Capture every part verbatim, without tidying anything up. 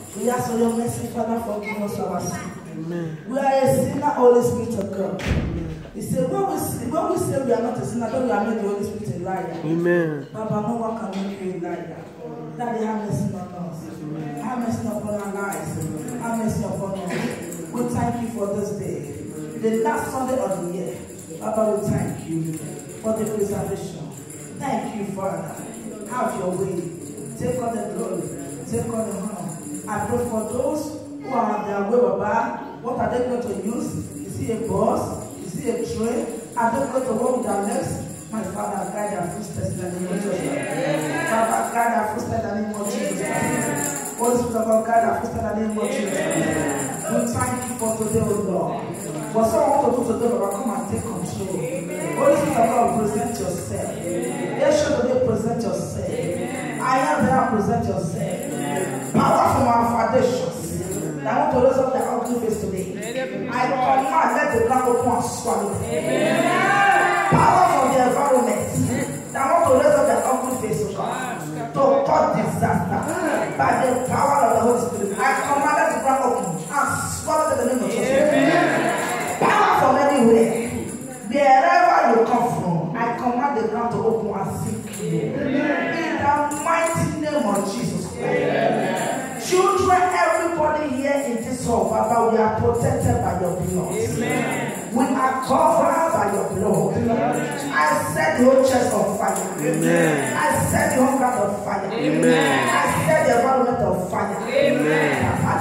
We ask for your mercy, Father, forgive us our sin. Amen. We are a sinner, Holy Spirit of God. Amen. He said, when we, when we say we are not a sinner, then we are made the Holy Spirit a liar. Amen. Papa, no one can make you a liar. Daddy, have mercy on us. Amen. Have mercy upon our lives. Amen. Have mercy upon us. We thank you for this day. The last Sunday of the year. Papa, we thank you for the preservation. Thank you, Father. Have your way. Take all the glory. Take all the honor. I pray for those who are on their way, Baba. What are they going to use? Is it a bus? Is it a train? Are they going to walk with their legs? My Father, guide their footsteps in the name of Jesus. Father, guide their footsteps in the name of Jesus. Holy Spirit of God, guide their footsteps in the name of Jesus. We thank you for today, O Lord. For someone want to do today, Baba, come and take control. Holy Spirit of God, present yourself. Yes, sure today, present yourself. I am there, present yourself. Power from our foundations. I want to raise up the ugly face today. I command, let the ground open and swallow them. Power from the environment. I want to raise up the ugly face to cut disaster by the power of the Holy Spirit. I command, let the ground open and swallow them in the name of Jesus. Power from anywhere. Wherever you come from, I command the ground to open and sink you. In the mighty name of Jesus Christ. Children, everybody here in this hall, Baba, we are protected by your blood. Amen. We are covered by your blood. Amen. I set the whole chest on fire. Amen. I set the whole ground on fire. Amen. I set the environment on fire. Amen.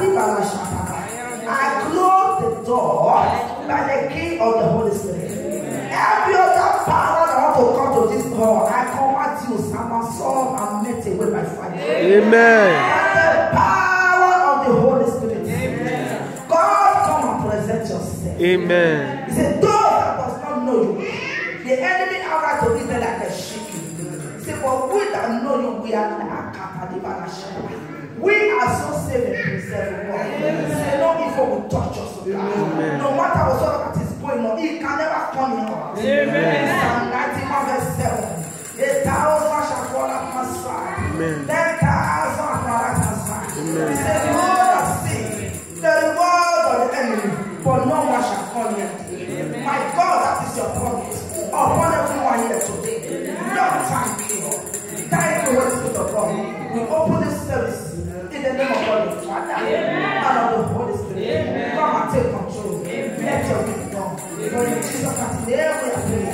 I close the door by the key of the Holy Spirit. Every other power that want to come to this hall, I command you, Samasol, and melt away by fire. Amen. Power of the Holy Spirit. Amen. God, come and present yourself. Amen. He said, those that does not know you, the enemy out to be there like a sheep. He said, but we that know you, we are like a we are so safe and preserved. He said, no evil will touch us. Amen. No matter what that is going on, it can never come in us. Amen. Psalm ninety-one verse seven. A thousand shall fall at my side. Ten thousand at my right hand side. He said, the Lord has seen the reward of the enemy, but no one shall come near thee. My God, that is your promise upon everyone here today. Lord, thank you. Thank you, Holy Spirit of God. We open this service in the name of God the Father and of the Holy Spirit. Amen. Come and take control. Amen. Let your will be done. For in Jesus' name we are praying.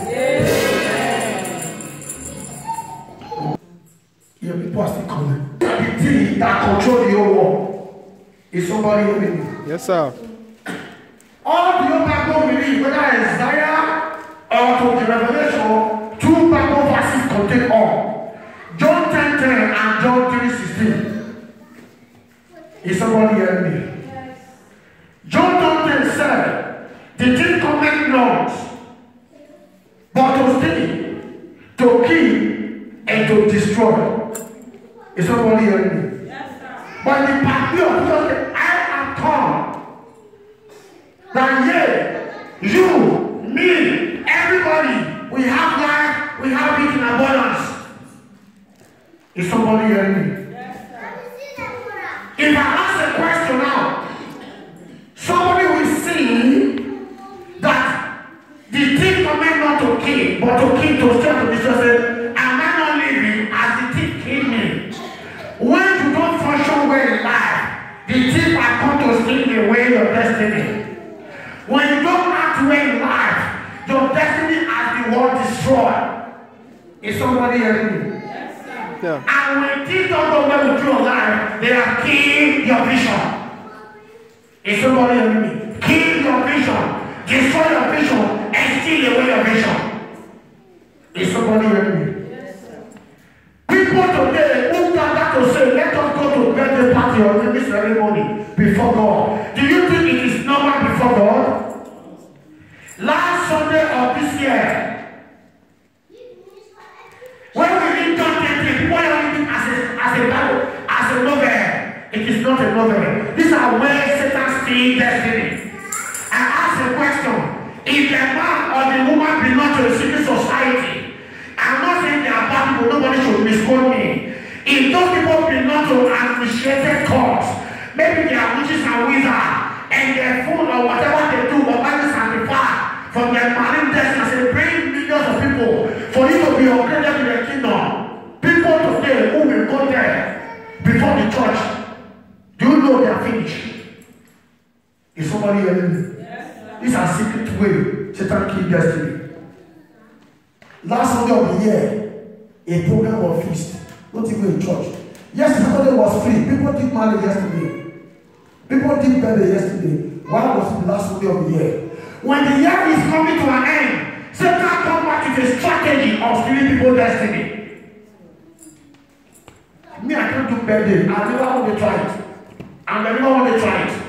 Your people are still coming. The thing that controls your world is somebody hearing you. Yes, sir. All the other Bible believe, whether Isaiah or to the Revelation, two Bible verses contain all. John ten ten and John three sixteen. Is somebody hearing me? Yes. John ten said, the thief cometh not, but to steal, to kill, and to destroy. Is somebody hearing me? Yes, sir. But the party of God, I am come. That yea, you, me, everybody, we have life, we have it in abundance. Is somebody hearing me? Yes, sir. If I ask a question now, somebody will see that the thief coming not to kill, but to kill, to steal, to destroy. Am I not living as the thief killed me? When you don't function well in life, the thief are come to steal away your destiny. When you don't act well in life, your destiny has been what destroyed. Is somebody hearing me? Yeah. And when things don't go well with your life, they are killing your vision. Is somebody hearing me? Kill your vision, destroy your vision, and steal away your vision. Is somebody hearing me? Yes, sir. People today who gather to say, let us go to birthday party or maybe ceremony before God. Do you think it is normal before God? Last Sunday of this year, when we read John ten, people are reading as a, as a Bible, as a novel. It is not a novel. These are where Satan steals destiny. I ask a question. If the man or the woman belong to a secret society, I'm not saying they are bad people, nobody should misquote me. If those people belong to an administrated cause, maybe they are witches and wizards, and their food or whatever they do, or might sacrifice from their marine destiny, and bring millions of people for you to be upgraded in the kingdom. People today who will go there before the church, do you know they are finished? Is somebody hearing me? Yes, these are secret way Satan killed destiny. Last Sunday of the year, a program was feast. Not even in church. Yesterday Saturday was free. People did marriage yesterday. People did birthday yesterday. Why was it the last Sunday of the year? When the year is coming to an end, Satan come back with a strategy of stealing people's destiny. Me, I can't do birthday. I never want to try it. I never want to try it.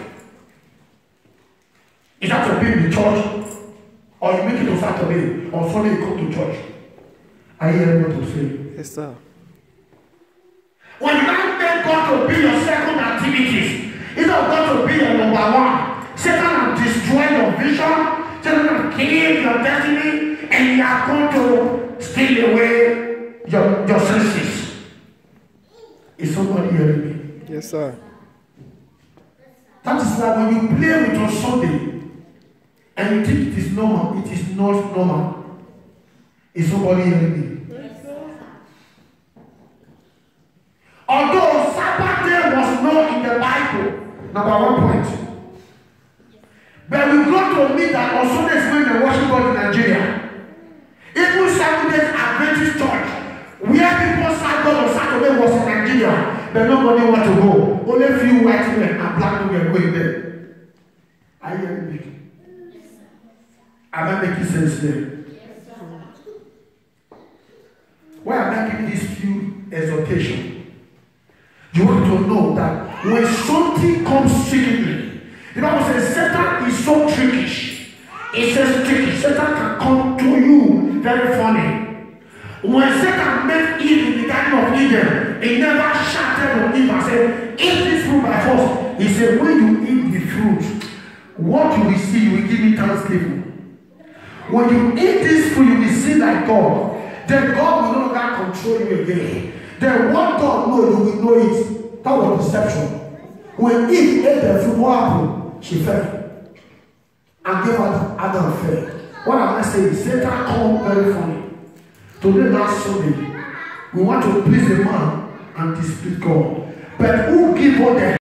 Is that to be in the church? Or you make it on Saturday, or Sunday you come to church? Are you hearing what I'm saying? Yes, sir. When you now make God to be your second activities, instead of God to be your number one, Satan will destroy your vision, Satan will kill your destiny, and you are going to steal away your, your senses. Is somebody hearing me? Yes, sir. That is like when you play with your Sunday, and you think it is normal, it is not normal. Is somebody hearing me? Yes, sir. Although Sabbath day was not in the Bible, number one point. But we go to meet that on Sundays when they worship God in Nigeria. Even Saturday's Adventist church, where people serve God on Saturday was in Nigeria, but nobody want to go. Only few white men and black men were going there. Are you hearing me? Am I making sense there? Why am I giving these few exhortations? You want to know that when something comes secretly, the Bible says Satan is so trickish. It says tricky. Satan can come to you very funny. When Satan met Eve in the Garden of Eden, he never shouted on Eve and said, eat this fruit by force. He said, when you eat the fruit, what you will see, you will give me thanksgiving. When you eat this fruit, you will see that God. Then God will no longer control you again. Then what God knows, you will know it. That was deception. When Eve ate the fruit, what happened? She fell. And gave Adam, Adam fell. What am I saying? Satan come very funny. Today, last Sunday, we want to please a man and displease God. But who give all the